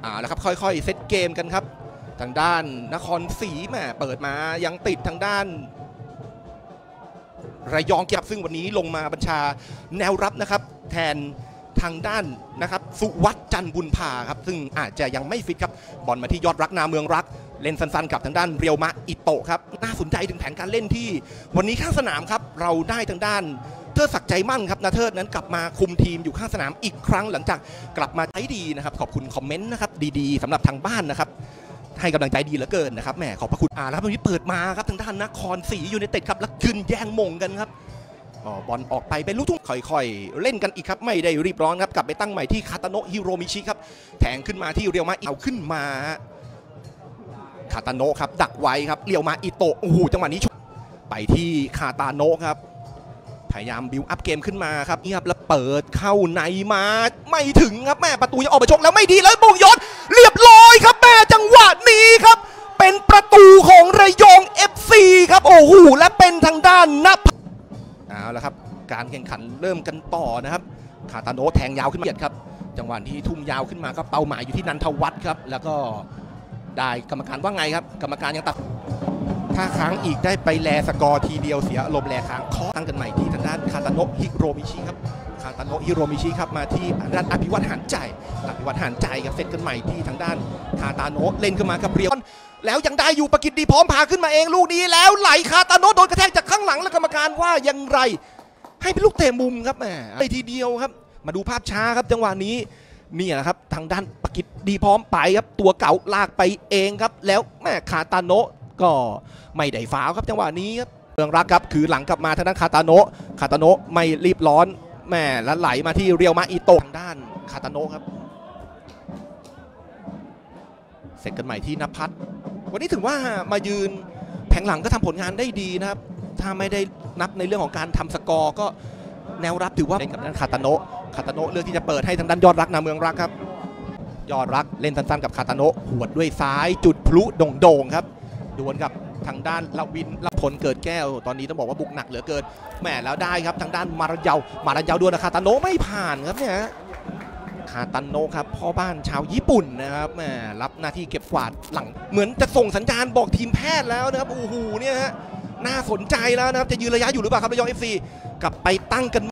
แล้วครับค่อยๆเซตเกมกันครับทางด้านนครศรีแม่เปิดมายังติดทางด้านระยองครับซึ่งวันนี้ลงมาบัญชาแนวรับนะครับแทนทางด้านนะครับสุวัฒน์จันทร์บุญพาครับซึ่งอาจจะยังไม่ฟิตครับบอลมาที่ยอดรักนาเมืองรักเล่นสั้นๆกับทางด้านเรียวมะอิโตะครับน่าสนใจถึงแผนการเล่นที่วันนี้ข้างสนามครับเราได้ทางด้านเทิดศักดิ์ใจมั่นครับนาเทิดนั้นกลับมาคุมทีมอยู่ข้างสนามอีกครั้งหลังจากกลับมาใช้ดีนะครับขอบคุณคอมเมนต์นะครับดีๆสำหรับทางบ้านนะครับให้กำลังใจดีเหลือเกินนะครับแหมขอบพระคุณแล้ววันนี้เปิดมาครับทางด้านนครศรียูไนเต็ดครับแล้วขึ้นแย่งมงกันครับบอลออกไปเป็นลูกทุ่งค่อยๆเล่นกันอีกครับไม่ได้รีบร้อนครับกลับไปตั้งใหม่ที่คาตาโนะฮิโรมิชิครับแทงขึ้นมาที่เรียวมาเอาขึ้นมาคาตาโนะครับดักไว้ครับเรียวมาอิโตะโอ้โหจังหวะนี้ไปที่คาตาโนะครับพยายามบิวอัพเกมขึ้นมาครับเงียบแล้วเปิดเข้าในมาไม่ถึงครับแม่ประตูยังออกไปชกแล้วไม่ดีแล้วบุกยศเรียบร้อยครับแม่จังหวะนี้ครับเป็นประตูของระยอง FC ครับโอ้โหและเป็นทางด้านนับเอาละครับการแข่งขันเริ่มกันต่อนะครับคาตาโนะแทงยาวขึ้นมาครับจังหวะที่ทุ่มยาวขึ้นมาก็เป้าหมายอยู่ที่นันทวัฒน์ครับแล้วก็ได้กรรมการว่าไงครับกรรมการยังตัดถ้าค้างอีกได้ไปแลสกอร์ทีเดียวเสียอารมณ์แลค้างเคาะตั้งกันใหม่ที่ทางด้านคาตาโนะฮิโรมิชิครับคาตาโนะฮิโรมิชิครับมาที่ด้านอภิวัตหานใจกับเซตกันใหม่ที่ทางด้านคาตาโนะเล่นขึ้นมากับเรียวแล้วยังได้อยู่ประกิตดีพร้อมพาขึ้นมาเองลูกนี้แล้วไหลคาตาโนะโดนกระแทกจากข้างหลังแล้วกรรมการว่ายังไรให้เป็นลูกเตะมุมครับแหมไปทีเดียวครับมาดูภาพช้าครับจังหวะนี้นี่แหละครับทางด้านประกิตดีพร้อมไปครับตัวเก่าลากไปเองครับแล้วแม่คาตาโนะก็ไม่ได้ฟาวครับจังหวะนี้ครับเมืองรักครับคือหลังกลับมาทางด้านคาตาโนะไม่รีบร้อนแม่แล้วไหลมาที่เรียวมาอิโตะทางด้านคาตาโนะครับเสร็จกันใหม่ที่นภัทรวันนี้ถือว่ามายืนแผงหลังก็ทำผลงานได้ดีนะครับถ้าไม่ได้นับในเรื่องของการทำสกอร์ก็แนวรับถือว่าเล่นกับด้านคาตาโนะเลือกที่จะเปิดให้ทางด้านยอดรักนาเมืองรักครับยอดรักเล่นสั้นๆกับคาตาโนะหวดด้วยซ้ายจุดพลุโด่งๆครับดวลกับทางด้านลาวินรับผลเกิดแก้วตอนนี้ต้องบอกว่าบุกหนักเหลือเกินแหมแล้วได้ครับทางด้านมาราเยาด้วยนะคาตาโนะไม่ผ่านครับเนี่ยคาตาโนะครับพ่อบ้านชาวญี่ปุ่นนะครับแหมรับหน้าที่เก็บกวาดหลังเหมือนจะส่งสัญญาณบอกทีมแพทย์แล้วนะครับโอ้โหเนี่ยฮะน่าสนใจแล้วนะครับจะยืนระยะอยู่หรือเปล่าครับระยอง FC กลับไปตั้งกัน